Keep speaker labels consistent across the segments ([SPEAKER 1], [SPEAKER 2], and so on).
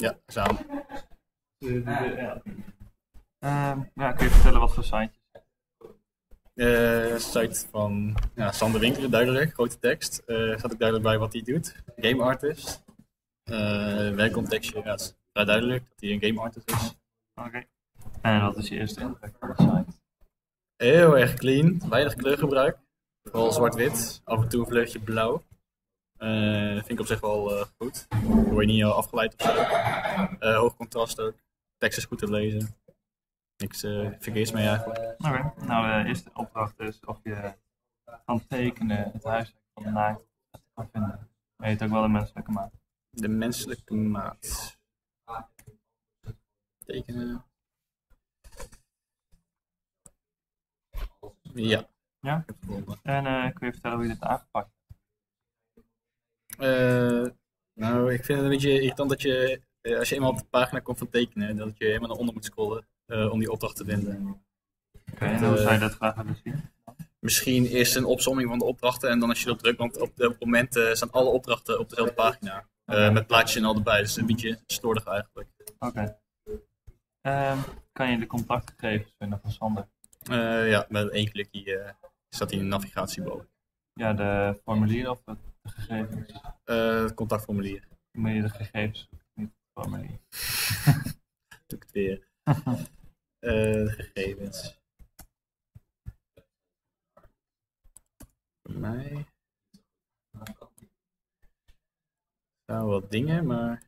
[SPEAKER 1] Ja, samen.
[SPEAKER 2] Ja, kun je vertellen wat voor site?
[SPEAKER 1] Site van Sander Winkelen, duidelijk, grote tekst. Staat ook duidelijk bij wat hij doet. Game artist. Werkcontextje, ja, is vrij duidelijk dat hij een game artist is.
[SPEAKER 2] Oké. En wat is je eerste indruk van de site?
[SPEAKER 1] Heel erg clean, weinig kleurgebruik. Vooral zwart-wit, af en toe een vleugje blauw. Vind ik op zich wel goed. Word je niet afgeleid of zo. Hoog contrast ook. Tekst is goed te lezen. Niks verkeers mee eigenlijk.
[SPEAKER 2] Oké. Nou, de eerste opdracht is of je kan tekenen het huis van de naakt kan vinden. Je weet ook wel de menselijke maat.
[SPEAKER 1] De menselijke maat. Tekenen. Ja.
[SPEAKER 2] Ja?
[SPEAKER 1] Ik heb het gevonden.
[SPEAKER 2] En kun je vertellen hoe je dit aangepakt
[SPEAKER 1] Nou, ik vind het een beetje irritant dat je, als je eenmaal op de pagina komt van tekenen, dat je helemaal naar onder moet scrollen om die opdracht te vinden.
[SPEAKER 2] Oké, en hoe zou je dat graag willen zien?
[SPEAKER 1] Misschien eerst een opsomming van de opdrachten en dan als je erop drukt, want op het moment staan alle opdrachten op dezelfde pagina. Met plaatjes en al erbij, dus een beetje slordig eigenlijk.
[SPEAKER 2] Oké. Kan je de contactgegevens vinden van Sander?
[SPEAKER 1] Ja, met één klikje staat hij in de navigatie boven.
[SPEAKER 2] Ja, de formulier of de gegevens?
[SPEAKER 1] Het contactformulier.
[SPEAKER 2] Moet je de gegevens, niet het formulier.
[SPEAKER 1] Doe ik het weer. De gegevens. Voor mij. Er staan wat dingen, maar.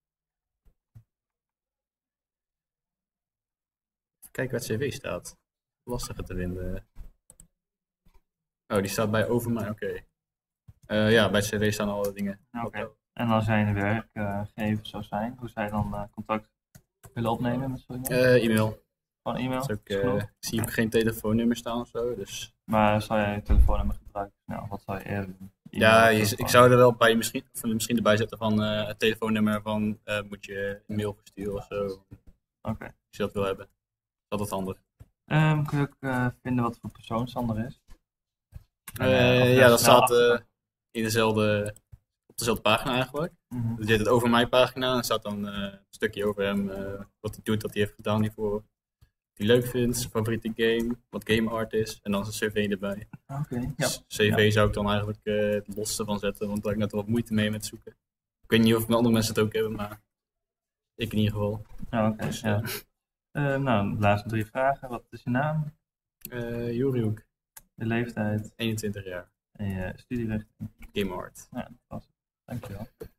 [SPEAKER 1] Even kijken waar het cv staat. Lastiger te vinden. Oh, die staat bij over mij, oké. Ja, bij het cv staan alle dingen.
[SPEAKER 2] Oké. En als jij in de werkgever zou zijn, hoe zou je dan contact willen opnemen met zo'n iemand?
[SPEAKER 1] E-mail.
[SPEAKER 2] Gewoon e-mail?
[SPEAKER 1] Dus ik zie ook geen telefoonnummer staan of zo, dus.
[SPEAKER 2] Maar zou jij je telefoonnummer gebruiken? Nou, wat zou je eerder doen?
[SPEAKER 1] Ja, ik zou er wel bij misschien erbij zetten van het telefoonnummer van moet je een mail versturen of zo.
[SPEAKER 2] Oké.
[SPEAKER 1] Als je dat wil hebben. Dat is handig.
[SPEAKER 2] Kun je ook vinden wat voor persoon Sander is?
[SPEAKER 1] Ja, dat staat op dezelfde pagina eigenlijk.
[SPEAKER 2] Mhm.
[SPEAKER 1] Dus je hebt het over mijn pagina en er staat dan een stukje over hem, wat hij doet, wat hij heeft gedaan hiervoor. Wat hij leuk vindt, zijn favoriete game, wat game art is en dan zijn cv erbij.
[SPEAKER 2] Oké. Ja.
[SPEAKER 1] Dus cv zou ik dan eigenlijk het losse van zetten, want daar heb ik net wat moeite mee met zoeken. Ik weet niet of andere mensen het ook hebben, maar ik in ieder geval.
[SPEAKER 2] Ja, oké.
[SPEAKER 1] Dus,
[SPEAKER 2] Ja. Nou, de laatste 3 vragen. Wat is je naam?
[SPEAKER 1] Juri Hoek,
[SPEAKER 2] De leeftijd
[SPEAKER 1] 21 jaar,
[SPEAKER 2] en je studierichting?
[SPEAKER 1] game art.
[SPEAKER 2] Ja, dat was het. Dankjewel.